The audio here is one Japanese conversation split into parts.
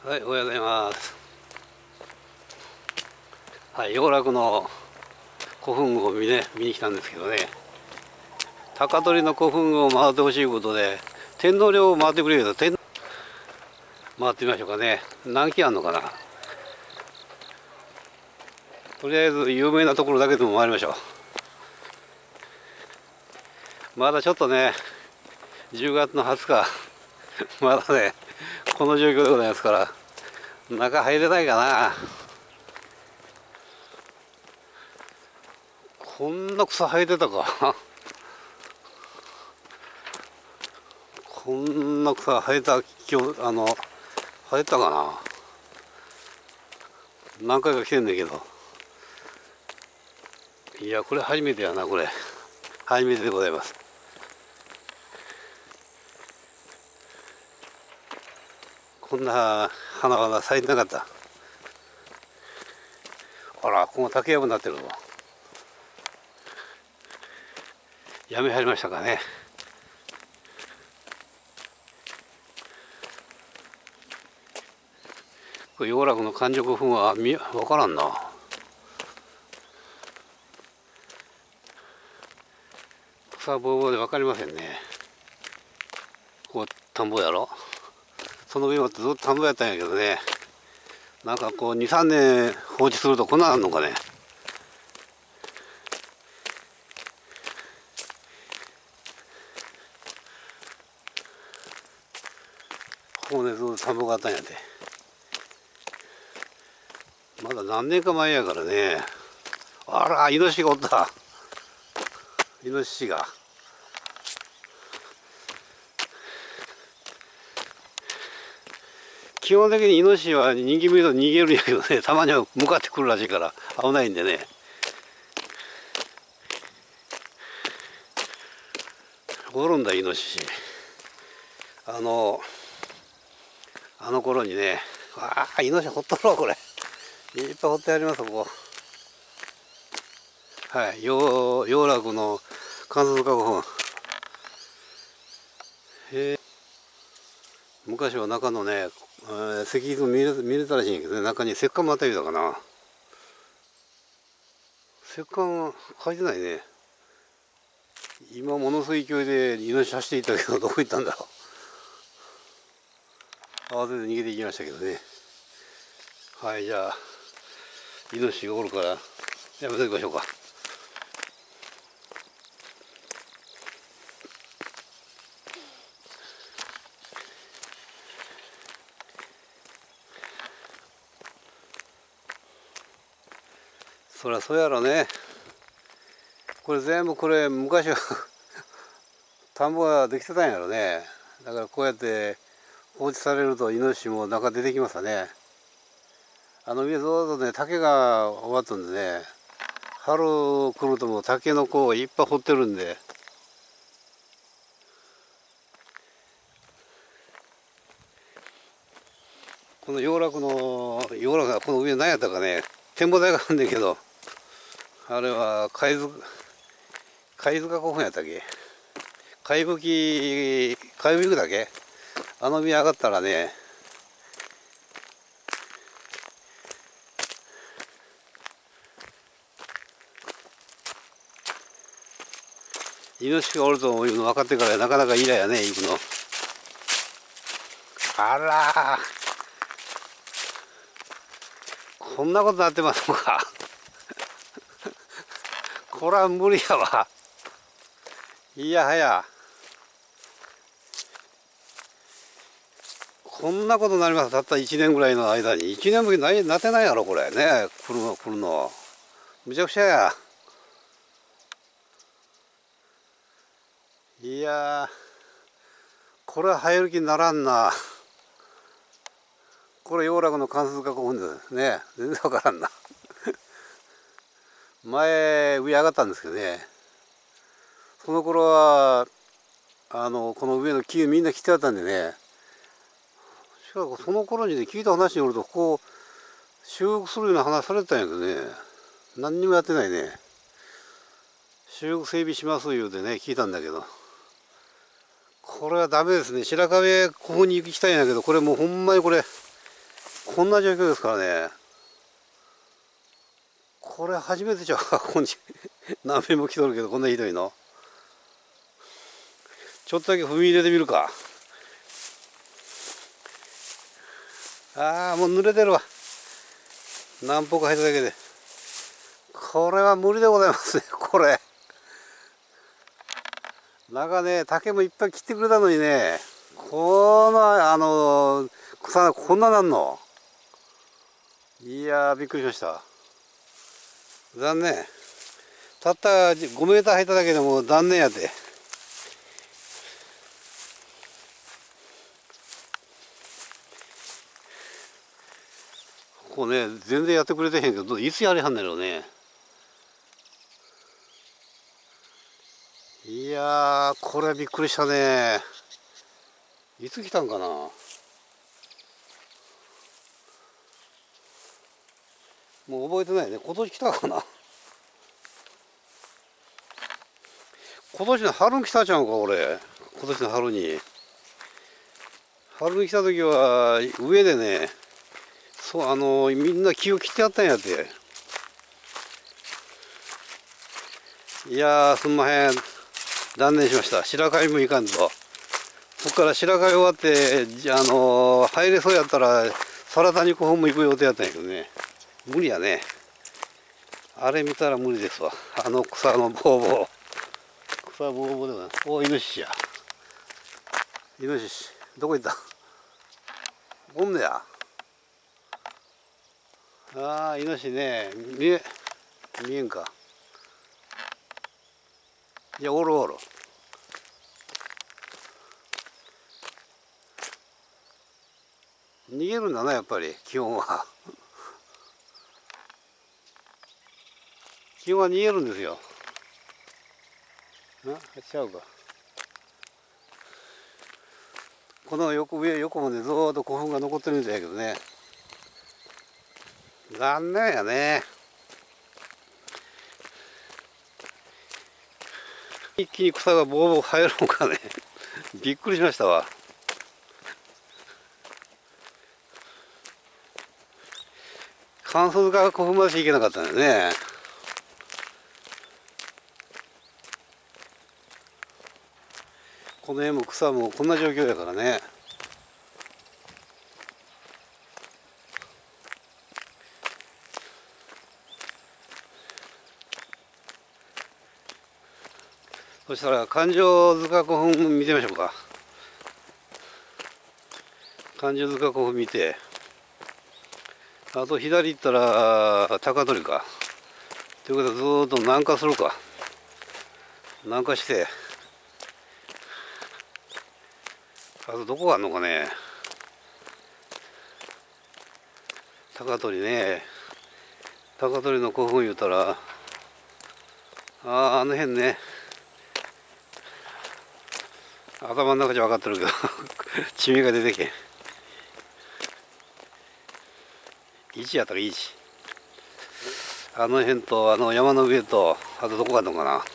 はい、おはようございます。はい、養楽の古墳群を見に来たんですけどね、高取の古墳群を回ってほしいことで、天皇陵を回ってくれると、回ってみましょうかね。何基あるのかな。とりあえず有名なところだけでも回りましょう。まだちょっとね、10月の20日、まだね、この状況でございますから、中入れないかな。こんな草生えてたか。こんな草生えた、生えたかな。何回か来てんだけど。いや、これ初めてやな、これ。初めてでございます。こんな花々咲いてなかった。あら、ここも竹やぶになってるぞ。やめはりましたかね。これ養楽の完熟墳は分からんな。草ぼうぼうで分かりませんね。ここ田んぼやろ。その上までずっと田んぼやったんやけどね、なんかこう2、3年放置するとこんななんのかね。ここね、ずっと田んぼがあったんやて。まだ何年か前やからね。あら、イノシシがおった。イノシシが。基本的にイノシシは人間見ると逃げるんやけどね、たまには向かってくるらしいから危ないんでね。おるんだ、イノシシ。あの頃にね、イノシシほっとろう、これ。いっぱいほってあります、ここ。はい、養楽の観察家古墳。昔は中のね、石碑も見れたらしいんやけどね、中に石棺もあったりだかな。石棺は書いてないね。今ものすごい勢いでイノシシ走っていったけど、どこ行ったんだろう。慌てて逃げていきましたけどね。はい、じゃあイノシシがおるからやめときましょうか。そりゃそうやろね。これ全部昔は田んぼができてたんやろね。だからこうやって放置されるとイノシシも中出てきますわね。上ずっとね、竹が終わったんでね、春来るともう竹の子をいっぱい掘ってるんで、この養楽がこの上何やったかね、展望台があるんだけど、あれは貝塚古墳やったっけ。貝吹だっけ。上上がったらね、イノシシがおるというの分かってからなかなかイラやね、行くの。あらー、こんなことになってますのか。これは無理やわ。いやはや、こんなことになります。たった1年ぐらいの間に。1年もなってないやろ、これね。来るの。むちゃくちゃや。いやー、これは入る気にならんな。これ養楽の観察家古墳ですね。全然わからんな。前上上がったんですけどね、その頃はこの上の木みんな来てあったんでね。しかもその頃にね、聞いた話によると、ここ修復するような話されてたんやけどね、何にもやってないね。修復整備します言うてね、聞いたんだけど、これはダメですね。白壁ここに行きたいんやけど、これもうほんまにこれこんな状況ですからね。これ初めてじゃここに何遍も来とるけど、こんなひどいの。ちょっとだけ踏み入れてみるか。ああ、もう濡れてるわ。何歩か入っただけで。これは無理でございますね、これ。中ね、竹もいっぱい切ってくれたのにね、この、草がこんななんの。いやー、びっくりしました。残念。たった5メーター入っただけでも残念やて。ここね、全然やってくれてへんけど、いつやりはんねんろうね。いやー、これびっくりしたね。いつ来たんかな。もう覚えてないね。今年来たかな。今年の春に来たじゃんか、俺。今年の春に。春に来た時は、上でね、そう、みんな木を切ってやったんやって。いやー、すんまへん。断念しました。白神もいかんと。そこから白神終わって、入れそうやったら、サラダに5本も行く予定やったんやけどね。無理やね。あれ見たら無理ですわ。あの草のボーボー。草ボーボーでございます。お、イノシシや。イノシシ。どこ行ったおんねや。ああ、イノシシね。見えんか。いや、おるおる。逃げるんだな、やっぱり、基本は。基本は逃げるんですよ。ちゃうか。この横までずーっと古墳が残ってるみたいやけどね。残念やね。一気に草がボーボー生えるのかね。びっくりしましたわ。乾燥が古墳までし行けなかったんだよね。この辺も草もこんな状況やからね。そしたら環状塚古墳見てみましょうか。環状塚古墳見て、あと左行ったら高取か。ということでずーっと南下するか。南下して、あとどこがあるのかね。高取ね。高取の古墳言うたら、あの辺ね。頭の中じゃ分かってるけど地名が出てけん。1やったら1。あの辺とあの山の上と、あとどこがあるのかな。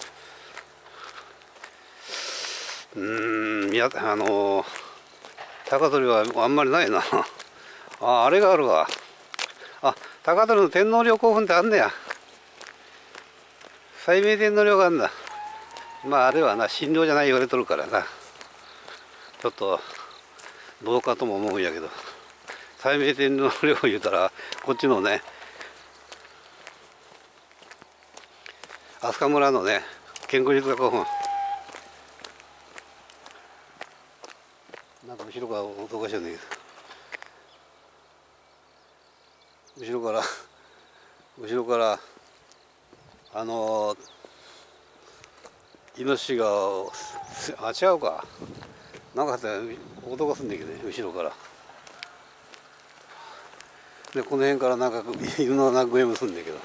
いや、高取はあんまりないなあれがあるわ。あ、高取の天皇陵古墳ってあんねや。西明天皇陵があんだ。まああれはな、神陵じゃない言われとるからな。ちょっとどうかとも思うんやけど、西明天皇陵言うたらこっちのね、飛鳥村のね、健康術古墳。なんか後ろから音がしてるんだけど、後ろからイノシシが、違うか。なんか音がすんだけどね、後ろから。で、この辺からなんか犬の鳴く声もすんだけど。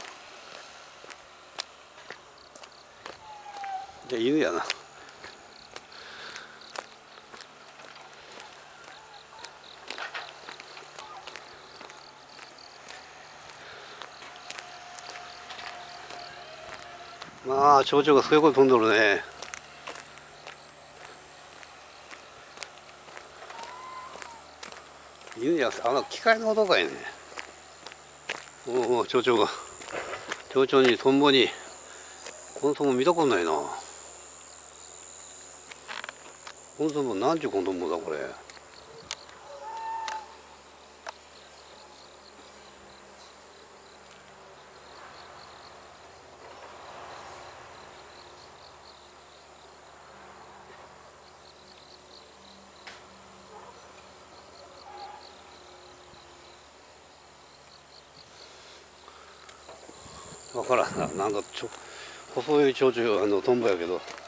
じゃあ犬やな。まあ、蝶々がそういうこと飛んどるね。 犬じゃなくて機械の音かいね。おお、蝶々が蝶々にトンボに、このトンボ見たことないな。このトンボなんちゅうこのトンボだこれ。わからんな、なんか細い蝶々トンボやけど。